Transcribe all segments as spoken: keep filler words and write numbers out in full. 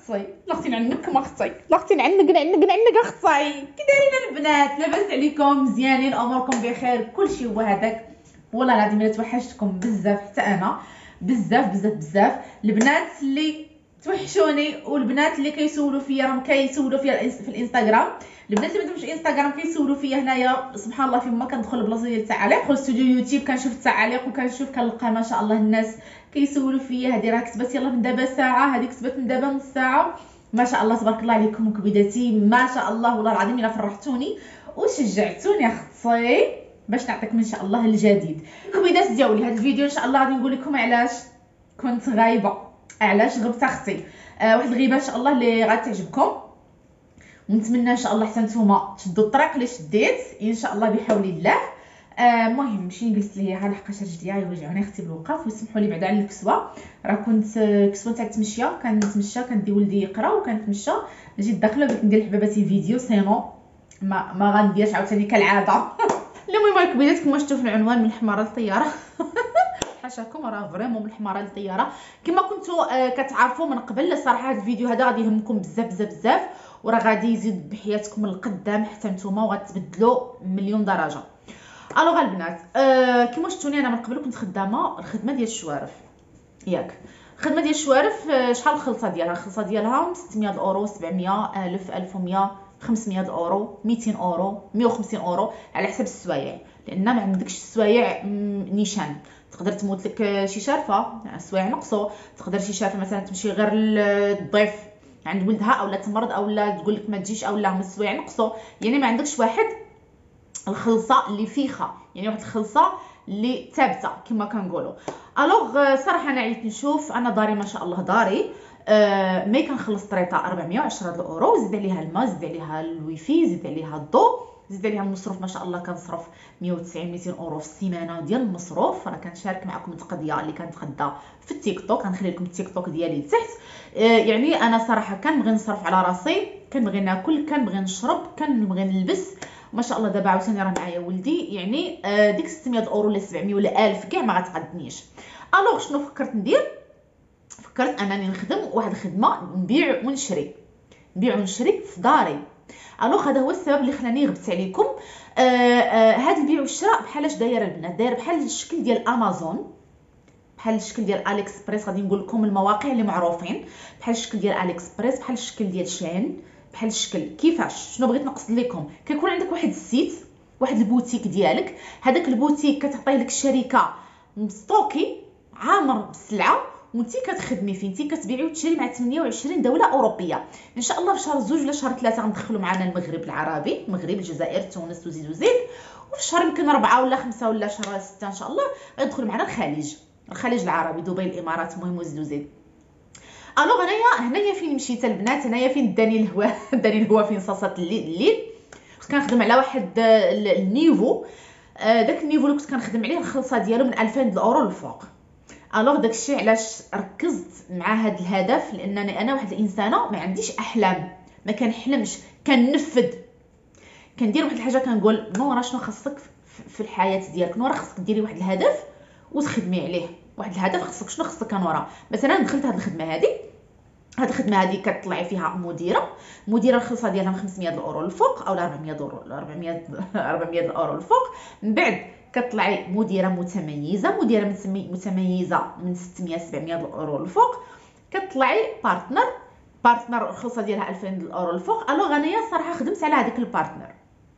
اختي لاختي نعنك ما اختي لاختي نعنك نعنك نعنك اختي. كي دايرين البنات؟ لاباس عليكم؟ مزيانين؟ اموركم بخير؟ كلشي هو هذاك. والله العظيم الا توحشتكم بزاف، حتى انا بزاف بزاف بزاف. البنات اللي توحشوني والبنات اللي كيسولوا فيا راهم كيسولوا فيا في الانستغرام. البنات اللي ما عندهمش انستغرام كيسولوا فيا هنايا. سبحان الله، فين ما كندخل البلاصه ديال التعاليق، ندخل ستوديو يوتيوب كنشوف التعاليق وكنشوف كنلقى ما شاء الله الناس كيسولوا فيا. هذه راه كتبت يلا من دابا ساعه، هذه كتبت من دابا نص ساعه. ما شاء الله تبارك الله عليكم كبيداتي، ما شاء الله والله العظيم الا فرحتوني وشجعتوني اختي باش نعطيكم ان شاء الله الجديد. كبيدات ديالي هذا الفيديو ان شاء الله غادي نقول لكم علاش كنت غايبه، علاش غبت اختي. آه واحد الغيبه ان شاء الله اللي غتعجبكم، ونتمنى ان شاء الله حتى نتوما تشدوا الطريق اللي شديت ان شاء الله بحول الله. المهم آه مشي جلست ليها لحقاش رجليا يوجعوني اختي بالوقف، وسمحوا لي بعدا على الكسوه. راه كنت آه كسوه تاع التمشيه، كنتمشى كندي ولدي يقرا وكنتمشى. جيت داخله قلت ندير لحباباتي فيديو سينو ما ما غنديرش عاوتاني كالعاده. المهم الكبيدات كما شفتوا في العنوان، من الحماره للطياره. حاشاكم، راه فريمون من الحماره للطياره. كما كنتوا آه كتعرفوا من قبل، الصراحه هذا الفيديو هذا غادي يهمكم بزاف بزاف بزاف، وراه غادي يزيد بحياتكم للقدام حتى نتوما وغتبدلوا مليون درجه. الوغ البنات، آه كما شفتوني انا من قبل كنت خدامه الخدمه ديال الشوارف ياك. الخدمه ديال الشوارف آه شحال الخلصه ديالها؟ الخلصه ديالها ستمية اورو، سبعمية، ألف، ألف ومية، خمسمية اورو، ميتين اورو، مية وخمسين اورو على حسب السوايع، لان ما عندكش السوايع نيشان. تقدر تموت لك شي شارفه السوايع نقصوا، تقدر شي شارفه مثلا تمشي غير الضيف عند ولدها اولا تمرض اولا تقول لك ما تجيش اولا هما السوايع نقصوا، يعني ما عندكش واحد الخلصه اللي فيخه، يعني واحد الخلصه اللي ثابته كما كنقولوا. الوغ صراحه انا عييت نشوف، انا داري ما شاء الله داري آه مي كنخلص طريطه أربعمية وعشرة اورو، زيد عليها الماء، زيد عليها الويفي، زيد عليها الضوء، زيد عليها المصروف. ما شاء الله كنصرف مية وتسعين ميتين اورو في السيمانه ديال المصروف. راه كنشارك معكم التقضيه اللي كانت غدا في التيك توك، غنخلي لكم التيك توك ديالي لتحت. آه يعني انا صراحه كنبغي نصرف على راسي، كنبغي ناكل، كنبغي نشرب، كنبغي نلبس. ما شاء الله دابا عاوتاني راه معايا ولدي، يعني آه ديك ستمية اورو ولا سبعمية ولا ألف كاع ما غتقدنيش. الوغ شنو فكرت ندير؟ فكرت انني نخدم واحد الخدمه نبيع ونشري، نبيع ونشري في داري. الوغ هذا هو السبب اللي خلاني غبت عليكم. آه آه هذا البيع والشراء بحالاش داير البنات؟ داير بحال الشكل ديال امازون، بحال الشكل ديال اليكسبريس. غادي نقول لكم المواقع اللي معروفين، بحال الشكل ديال اليكسبريس، بحال الشكل ديال شين، بحال الشكل. كيفاش؟ شنو بغيت نقصد لكم؟ كيكون عندك واحد السيت، واحد البوتيك ديالك، هذاك البوتيك كتعطيه لك الشركه مستوكي عامر بالسلعه، وانتي كتخدمي فيه، انتي كتبيعي وتشري مع ثمانية وعشرين دوله اوروبيه. ان شاء الله في شهر زوج ولا شهر ثلاثه غندخلوا معنا المغرب العربي، المغرب، الجزائر، تونس، وزيد وزيد. وفي شهر يمكن أربعة ولا خمسة ولا شهر ستة ان شاء الله غيدخل معنا الخليج، الخليج العربي، دبي، الامارات، المهم وزيد وزيد. الوغ انايا هنايا فين مشيت البنات، هنايا فين داني الهوا، داني الهوا فين صاصات الليل. الليل كنت كنخدم على واحد النيفو، داك النيفو اللي كنت كنخدم عليه الخلصه ديالو من ألفين اورو للفوق. الوغ داكشي علاش ركزت مع هذا الهدف، لانني انا واحد الانسانه ما عنديش احلام، ما كنحلمش، كننفذ، كندير واحد الحاجه كنقول نورا شنو خاصك في الحياه ديالك. نورا خاصك ديري واحد الهدف وتخدمي عليه، واحد الهدف خاصك. شنو خاصك نورا؟ مثلا دخلت هذه الخدمه هذه، هاد الخدمه هذه كتطلعي فيها مديره، مديره الخلصه ديالها من خمسمية اورو للفوق او أربعمية اورو، أربعمية أربعمية اورو للفوق. من بعد كتطلعي مديره متميزه، مديره متميزه من ستمية سبعمية اورو للفوق. كتطلعي بارتنر، بارتنر الخلصه ديالها ألفين اورو للفوق. الوغ انايا صراحه خدمت على هذاك البارتنر،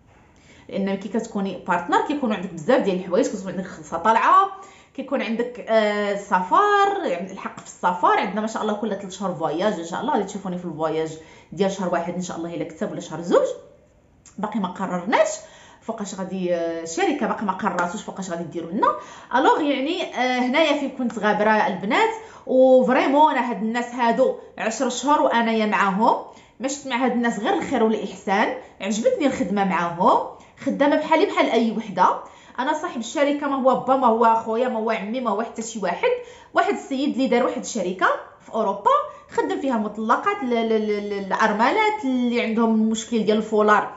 لان كي كتكوني بارتنر كيكونوا عندك بزاف ديال الحوايج، كتكون عندك خلصه طالعه، كيكون عندك آه سفر، يعني الحق في السفر. عندنا ما شاء الله كل ثلاث شهور فواياج، ان شاء الله غادي تشوفوني في الفواياج ديال شهر واحد ان شاء الله الا كتب، ولا شهر زوج، باقي ما قررناش فوقاش غادي الشركه باقي ما قرراتوش فوقاش غادي ديروا لنا. الوغ يعني آه هنايا فين كنت غابره البنات، وفريمون انا هاد الناس هادو عشر شهور وانايا معاهم، ما شفت مع هاد الناس غير الخير والاحسان. عجبتني الخدمه معاهم، خدامه بحالي بحال اي وحده. انا صاحب الشركه ما هو با، ما هو اخويا، ما هو عمي، ما هو حتى شي واحد، واحد السيد اللي دار واحد الشركه في اوروبا، خدم فيها مطلقات العرملات اللي عندهم مشكل ديال الفولار.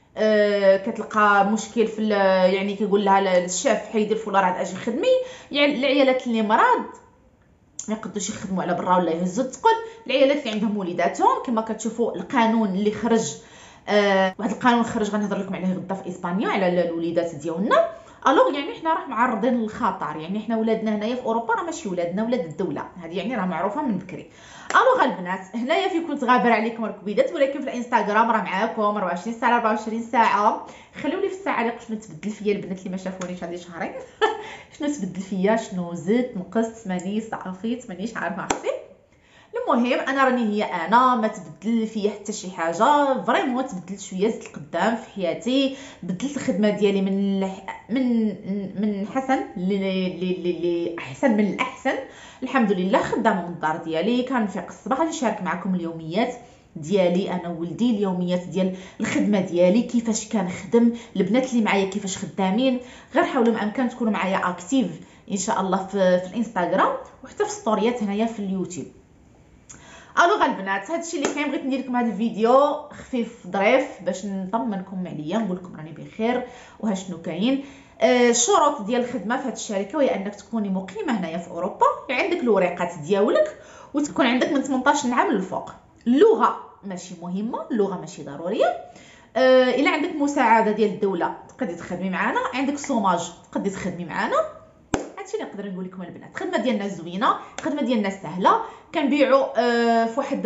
آه كتلقى مشكل في يعني كيقول لها الشاف حيدي الفولار عاد اجي خدمي، يعني العيالات اللي مرض ما يقدروش يخدموا على برا ولا يهزوا الثقل. العيالات اللي عندهم وليداتهم كما كتشوفوا القانون اللي خرج، آه واحد القانون خرج غنهضر لكم عليه غدا في اسبانيا على الوليدات ديالنا. الوغ يعني حنا راه معرضين للخطر، يعني حنا ولادنا هنايا في اوروبا راه ماشي ولادنا، ولاد الدوله، هذه يعني راه معروفه من بكري. الوغ البنات هنايا في كنت غابر عليكم الكبيدات، ولكن في الانستغرام راه معاكم أربعة وعشرين ساعه أربعة وعشرين ساعه. خليو لي في التعليق شنو تبدل فيا البنات اللي ما شافونيش هذه شهرين شنو تبدل فيا، شنو زدت نقصت مانيش ضعفيت مانيش عارفه عرفتي. المهم انا راني هي انا، ما تبدل فيا حتى شي حاجه فريمون، تبدلت شويه زدت لقدام في حياتي، بدلت الخدمه ديالي من من من حسن ل احسن من الاحسن الحمد لله. خدامه من الدار ديالي، كنفيق الصباح غادي نشارك معكم اليوميات ديالي انا وولدي، اليوميات ديال الخدمه ديالي كيفاش كنخدم، البنات اللي معايا كيفاش خدامين. غير حاولوا ما امكن تكونوا معايا اكتيف ان شاء الله في, في الانستغرام وحتى في ستوريات هنايا في اليوتيوب. الوغ البنات هادشي اللي كاين، بغيت ندير لكم هذا الفيديو خفيف ظريف باش نطمنكم عليا، نقول لكم راني بخير وها شنو كاين. الشروط آه ديال الخدمه في هذه الشركه هي انك تكوني مقيمه هنايا في اوروبا، عندك الوريقات ديالك وتكون عندك من ثمنطاش عام للفوق. اللغه ماشي مهمه، اللغه ماشي ضروريه. آه الا عندك مساعده ديال الدوله تقدري تخدمي معنا، عندك صوماج تقدري تخدمي معنا. هادشي اللي نقدر نقول لكم البنات. الخدمه ديالنا زوينه، الخدمه ديالنا سهله، كنبيعوا آه في واحد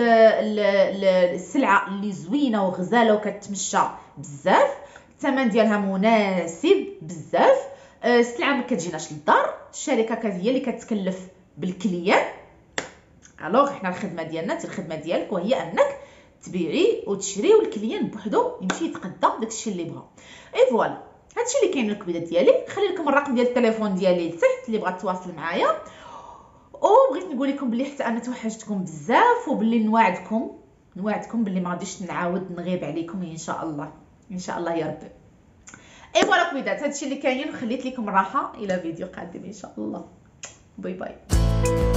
السلعه اللي زوينه وغزاله وكتمشى بزاف، الثمن ديالها مناسب بزاف. آه السلعه ما كتجيناش للدار، الشركه هي اللي كتكلف بالكليان. الوغ حنا الخدمه ديالنا حتى الخدمه ديالك وهي انك تبيعي وتشري والكليان بوحدو يمشي يتقدى داكشي اللي بغا. اي فوالا هادشي اللي كاين الكبيده ديالي. خلي لكم الرقم ديال التليفون ديالي لتحت اللي بغات تواصل معايا. وبغيت نقول لكم بلي حتى انا توحشتكم بزاف، وبلي نواعدكم نواعدكم بلي ما غاديش نعاود نغيب عليكم ان شاء الله ان شاء الله يا ربي. اي فوالا كبيدات هادشي اللي كاين، وخليت لكم راحه الى فيديو قادم ان شاء الله. باي باي.